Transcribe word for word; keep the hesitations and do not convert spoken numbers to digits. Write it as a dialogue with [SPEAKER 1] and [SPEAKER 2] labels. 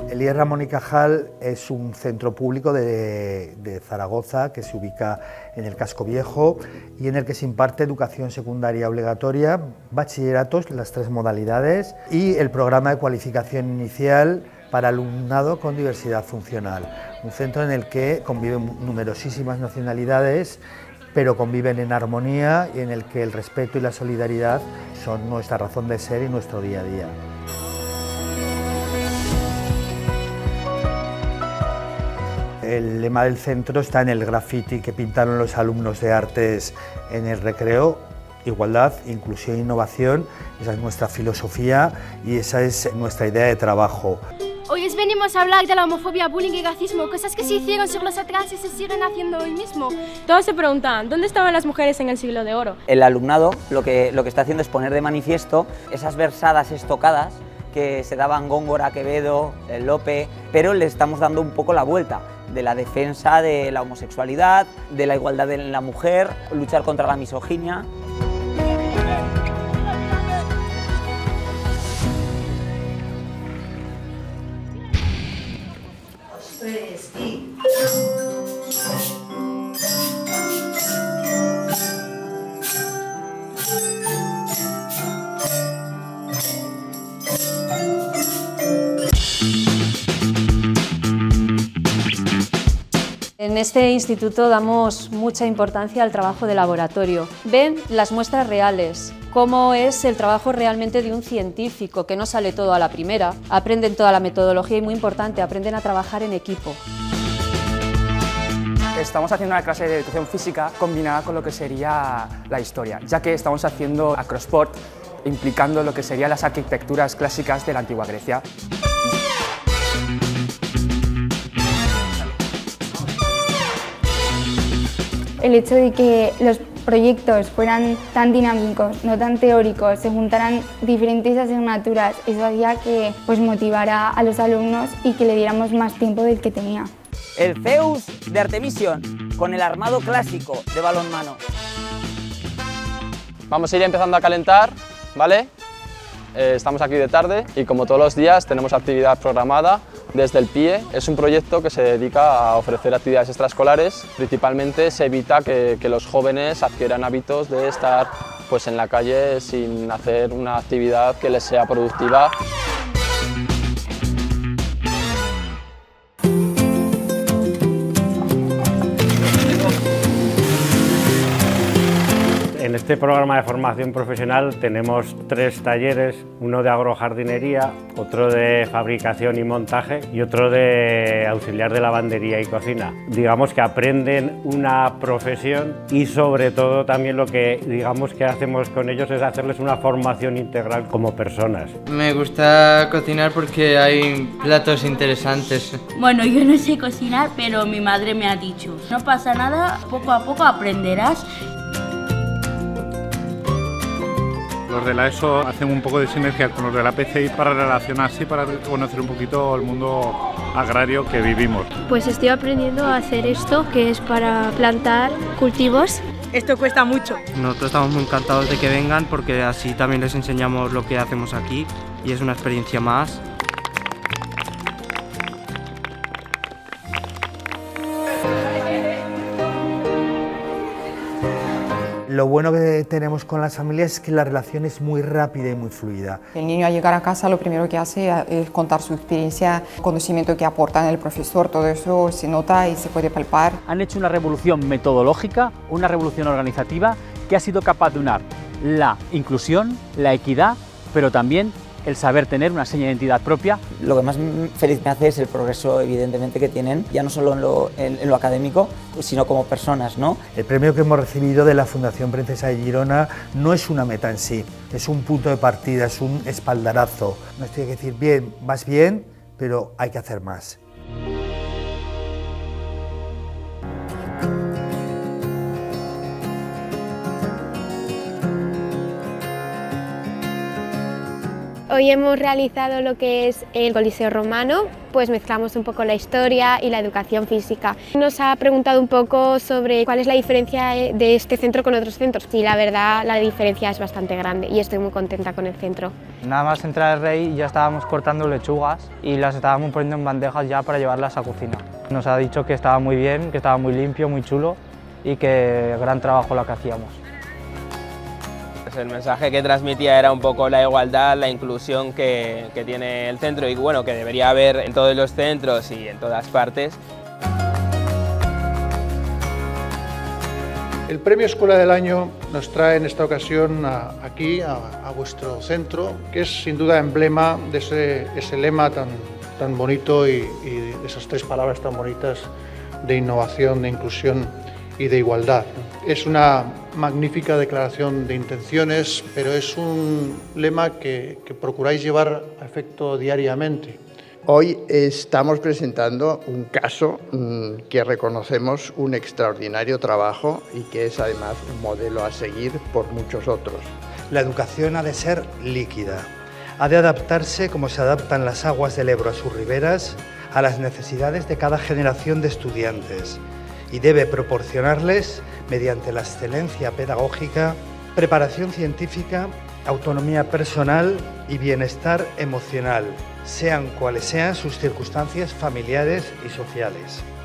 [SPEAKER 1] El I E Ramón y Cajal es un centro público de, de Zaragoza que se ubica en el Casco Viejo y en el que se imparte educación secundaria obligatoria, bachilleratos, las tres modalidades, y el programa de cualificación inicial para alumnado con diversidad funcional. Un centro en el que conviven numerosísimas nacionalidades, pero conviven en armonía y en el que el respeto y la solidaridad son nuestra razón de ser y nuestro día a día. El lema del centro está en el graffiti que pintaron los alumnos de artes en el recreo: igualdad, inclusión e innovación. Esa es nuestra filosofía y esa es nuestra idea de trabajo.
[SPEAKER 2] Hoy os venimos a hablar de la homofobia, bullying y racismo, cosas que se hicieron siglos atrás y se siguen haciendo hoy mismo.
[SPEAKER 3] Todos se preguntan, ¿dónde estaban las mujeres en el siglo de oro?
[SPEAKER 4] El alumnado lo que, lo que está haciendo es poner de manifiesto esas versadas estocadas que se daban Góngora, Quevedo, Lope, pero le estamos dando un poco la vuelta, de la defensa de la homosexualidad, de la igualdad en la mujer, luchar contra la misoginia.
[SPEAKER 5] Tres y...
[SPEAKER 6] En este instituto damos mucha importancia al trabajo de laboratorio. Ven las muestras reales, cómo es el trabajo realmente de un científico, que no sale todo a la primera. Aprenden toda la metodología y, muy importante, aprenden a trabajar en equipo.
[SPEAKER 7] Estamos haciendo una clase de educación física combinada con lo que sería la historia, ya que estamos haciendo acrosport, implicando lo que serían las arquitecturas clásicas de la antigua Grecia.
[SPEAKER 8] El hecho de que los proyectos fueran tan dinámicos, no tan teóricos, se juntaran diferentes asignaturas, eso hacía que pues, motivara a los alumnos y que le diéramos más tiempo del que tenía.
[SPEAKER 4] El Zeus de Artemision, con el armado clásico de balonmano.
[SPEAKER 9] Vamos a ir empezando a calentar, ¿vale? Eh, estamos aquí de tarde y, como todos los días, tenemos actividad programada desde el P I E. Es un proyecto que se dedica a ofrecer actividades extraescolares. Principalmente se evita que, que los jóvenes adquieran hábitos de estar pues, en la calle sin hacer una actividad que les sea productiva.
[SPEAKER 10] En este programa de formación profesional tenemos tres talleres, uno de agrojardinería, otro de fabricación y montaje y otro de auxiliar de lavandería y cocina. Digamos que aprenden una profesión y, sobre todo, también lo que digamos que hacemos con ellos es hacerles una formación integral como personas.
[SPEAKER 11] Me gusta cocinar porque hay platos interesantes.
[SPEAKER 12] Bueno, yo no sé cocinar, pero mi madre me ha dicho, no pasa nada, poco a poco aprenderás.
[SPEAKER 13] Los de la ESO hacen un poco de sinergia con los de la P C I para relacionarse y para conocer un poquito el mundo agrario que vivimos.
[SPEAKER 14] Pues estoy aprendiendo a hacer esto, que es para plantar cultivos.
[SPEAKER 15] Esto cuesta mucho.
[SPEAKER 11] Nosotros estamos muy encantados de que vengan porque así también les enseñamos lo que hacemos aquí y es una experiencia más.
[SPEAKER 1] Lo bueno que tenemos con las familias es que la relación es muy rápida y muy fluida.
[SPEAKER 16] El niño, al llegar a casa, lo primero que hace es contar su experiencia, conocimiento que aporta el profesor, todo eso se nota y se puede palpar.
[SPEAKER 17] Han hecho una revolución metodológica, una revolución organizativa que ha sido capaz de unar la inclusión, la equidad, pero también el saber tener una seña de identidad propia.
[SPEAKER 4] Lo que más feliz me hace es el progreso, evidentemente, que tienen, ya no solo en lo, en, en lo académico, sino como personas, ¿no?
[SPEAKER 1] El premio que hemos recibido de la Fundación Princesa de Girona no es una meta en sí, es un punto de partida, es un espaldarazo. Nos tiene que decir, bien, vas bien, pero hay que hacer más.
[SPEAKER 14] Hoy hemos realizado lo que es el Coliseo Romano, pues mezclamos un poco la historia y la educación física. Nos ha preguntado un poco sobre cuál es la diferencia de este centro con otros centros. Y la verdad, la diferencia es bastante grande y estoy muy contenta con el centro.
[SPEAKER 11] Nada más entrar al Rey ya estábamos cortando lechugas y las estábamos poniendo en bandejas ya para llevarlas a cocina. Nos ha dicho que estaba muy bien, que estaba muy limpio, muy chulo y que gran trabajo lo que hacíamos.
[SPEAKER 15] El mensaje que transmitía era un poco la igualdad, la inclusión que, que tiene el centro y bueno, que debería haber en todos los centros y en todas partes.
[SPEAKER 18] El Premio Escuela del Año nos trae en esta ocasión a, aquí, a, a vuestro centro, que es sin duda emblema de ese, ese lema tan, tan bonito y, y de esas tres palabras tan bonitas de innovación, de inclusión y de igualdad. Es una magnífica declaración de intenciones, pero es un lema que, que procuráis llevar a efecto diariamente.
[SPEAKER 19] Hoy estamos presentando un caso mmm, que reconocemos un extraordinario trabajo y que es además un modelo a seguir por muchos otros.
[SPEAKER 1] La educación ha de ser líquida, ha de adaptarse como se adaptan las aguas del Ebro a sus riberas a las necesidades de cada generación de estudiantes y debe proporcionarles, mediante la excelencia pedagógica, preparación científica, autonomía personal y bienestar emocional, sean cuales sean sus circunstancias familiares y sociales.